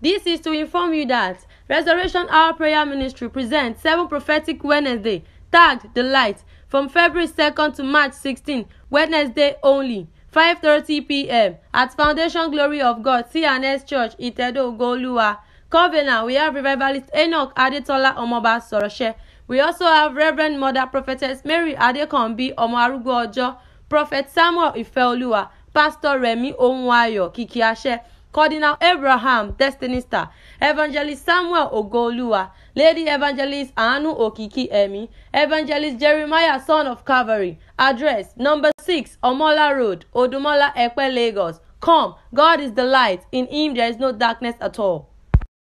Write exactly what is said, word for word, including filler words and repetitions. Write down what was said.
This is to inform you that Restoration Hour Prayer Ministry presents seven Prophetic Wednesday, tagged The Light, from February second to March sixteenth, Wednesday only, five thirty p m at Foundation Glory of God, C and S Church, Itedo, Ogoluwa. Covenant, we have Revivalist Enoch Adetola Omoba Soroshe. We also have Reverend Mother Prophetess Mary Adekombi Omoarugbo Ojo, Prophet Samuel Ifeoluwa, Pastor Remi Onwayo Kikiashe, Cardinal Abraham Destiny Star, Evangelist Samuel Ogoluwa, Lady Evangelist Anu Okiki Emi, Evangelist Jeremiah Son of Calvary. Address number six Omola Road, Odumola Ekpe, Lagos. Come, God is the light, in him there is no darkness at all.